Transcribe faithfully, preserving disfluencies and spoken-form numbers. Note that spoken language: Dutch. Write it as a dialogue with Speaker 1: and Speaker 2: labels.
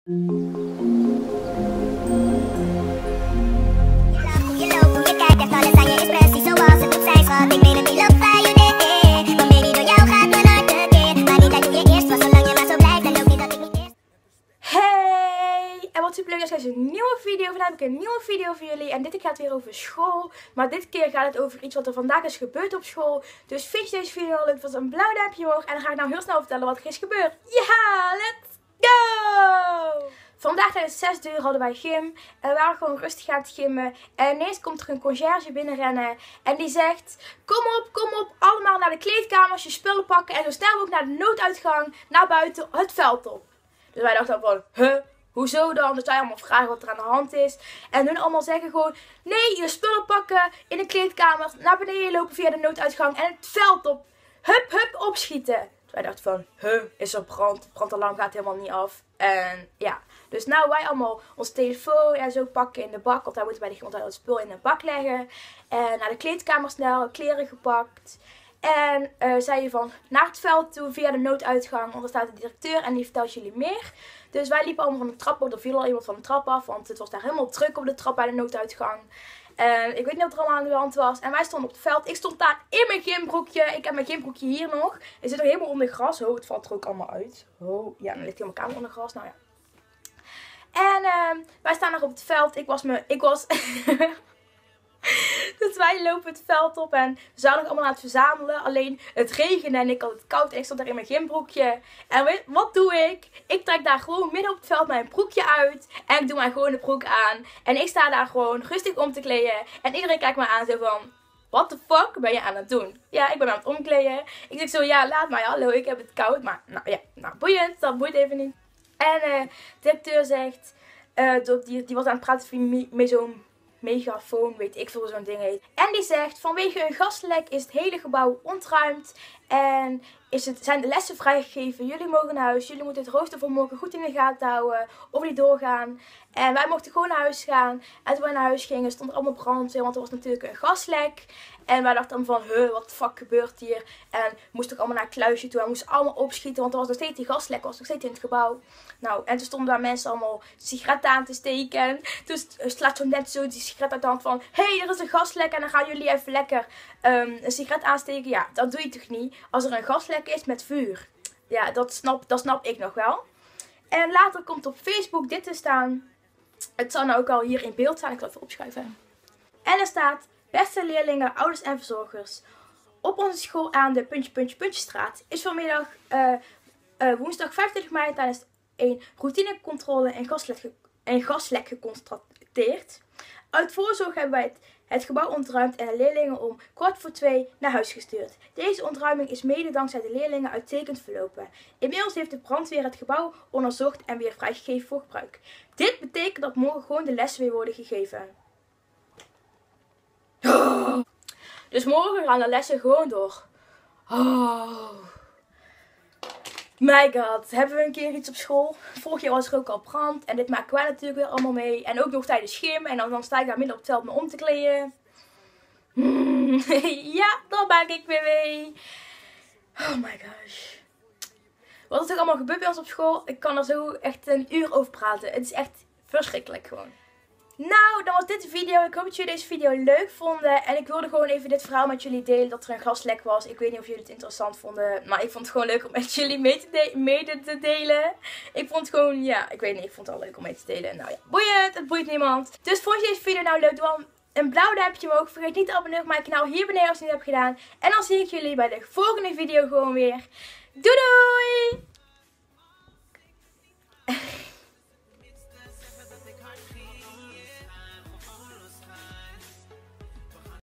Speaker 1: Superleuk dat ik een nieuwe video. Vandaag heb ik een nieuwe video voor jullie. En dit keer gaat het weer over school. Maar dit keer gaat het over iets wat er vandaag is gebeurd op school. Dus vind je deze video leuk? Dat een blauw duimpje omhoog. En dan ga ik nou heel snel vertellen wat er is gebeurd. Ja, let's go! Vandaag tijdens zes uur hadden wij gym. En we waren gewoon rustig aan het gymmen. En ineens komt er een conciërge binnenrennen. En die zegt: kom op, kom op. Allemaal naar de kleedkamers, je spullen pakken. En zo snel mogelijk naar de nooduitgang. Naar buiten, het veld op. Dus wij dachten van, huh? Hoezo dan? Dus wij allemaal vragen wat er aan de hand is. En hun allemaal zeggen gewoon: nee, je spullen pakken in de kleedkamer. Naar beneden lopen via de nooduitgang. En het veld op. Hup, hup, opschieten. Dus wij dachten van, huh, is er brand? Brandalarm gaat helemaal niet af. En ja, dus nou wij allemaal onze telefoon en zo pakken in de bak. Want daar moeten wij de het spul in de bak leggen. En naar de kleedkamer snel, kleren gepakt. En uh, zei je van naar het veld toe via de nooduitgang. Want er staat de directeur en die vertelt jullie meer. Dus wij liepen allemaal van de trap op. Er viel al iemand van de trap af. Want het was daar helemaal druk op de trap bij de nooduitgang. En ik weet niet wat er allemaal aan de hand was. En wij stonden op het veld. Ik stond daar in mijn gymbroekje. Ik heb mijn gymbroekje hier nog. Het zit nog helemaal onder gras. Oh, het valt er ook allemaal uit. Oh, ja, dan ligt heel mijn kamer onder gras. Nou ja. En uh, wij staan nog op het veld. Ik was me... Ik was... Dus wij lopen het veld op en we zouden nog allemaal aan het verzamelen. Alleen het regende en ik had het koud en ik stond daar in mijn gymbroekje. En weet, wat doe ik? Ik trek daar gewoon midden op het veld mijn broekje uit. En ik doe mijn gewone broek aan. En ik sta daar gewoon rustig om te kleden. En iedereen kijkt me aan zo van: what the fuck ben je aan het doen? Ja, ik ben aan het omkleden. Ik zeg zo: ja, laat maar, hallo, ik heb het koud. Maar nou ja, nou boeiend, dat boeit even niet. En uh, de directeur zegt, uh, die, die was aan het praten met zo'n megafoon, weet ik veel zo'n ding heet. En die zegt: vanwege een gaslek is het hele gebouw ontruimd. En is het, zijn de lessen vrijgegeven. Jullie mogen naar huis. Jullie moeten het rooster voor morgen goed in de gaten houden. Of die doorgaan. En wij mochten gewoon naar huis gaan. En toen wij naar huis gingen stond er allemaal brand. Want er was natuurlijk een gaslek. En wij dachten dan van, huh, wat de fuck gebeurt hier? En we moesten ook allemaal naar het kluisje toe. En we moesten allemaal opschieten. Want er was nog steeds die gaslek. Was nog steeds in het gebouw. Nou, en toen stonden daar mensen allemaal sigaretten aan te steken. Dus slaat zo net zo die sigaret uit de hand van: hé, hey, er is een gaslek. En dan gaan jullie even lekker um, een sigaret aansteken. Ja, dat doe je toch niet? Als er een gaslek is met vuur. Ja, dat snap, dat snap ik nog wel. En later komt op Facebook dit te staan. Het zal nou ook al hier in beeld staan. Ik zal even opschuiven. En er staat: beste leerlingen, ouders en verzorgers. Op onze school aan de puntje, puntje, puntjestraat is vanmiddag uh, uh, woensdag vijfentwintig mei tijdens een routinecontrole een gaslek, een gaslek geconstateerd. Uit voorzorg hebben wij het, het gebouw ontruimd en de leerlingen om kwart voor twee naar huis gestuurd. Deze ontruiming is mede dankzij de leerlingen uitstekend verlopen. Inmiddels heeft de brandweer het gebouw onderzocht en weer vrijgegeven voor gebruik. Dit betekent dat morgen gewoon de lessen weer worden gegeven. Oh. Dus morgen gaan de lessen gewoon door. Oh. My god, hebben we een keer iets op school? Vorig jaar was er ook al brand. En dit maken wij natuurlijk weer allemaal mee. En ook nog tijdens gym. En dan, dan sta ik daar midden op het veld me om te kleden. Hmm. Ja, dan maak ik weer mee. Oh my gosh. Wat is er allemaal gebeurd bij ons op school? Ik kan er zo echt een uur over praten. Het is echt verschrikkelijk gewoon. Nou, dan was dit de video. Ik hoop dat jullie deze video leuk vonden. En ik wilde gewoon even dit verhaal met jullie delen. Dat er een gaslek was. Ik weet niet of jullie het interessant vonden. Maar ik vond het gewoon leuk om met jullie mee te, de mede te delen. Ik vond het gewoon, ja, ik weet niet. Ik vond het al leuk om mee te delen. Nou ja, boeiend. Het boeit niemand. Dus vond je deze video nou leuk? Doe dan een blauw duimpje omhoog. Vergeet niet te abonneren op mijn kanaal hier beneden als je het niet hebt gedaan. En dan zie ik jullie bij de volgende video gewoon weer. Doei doei!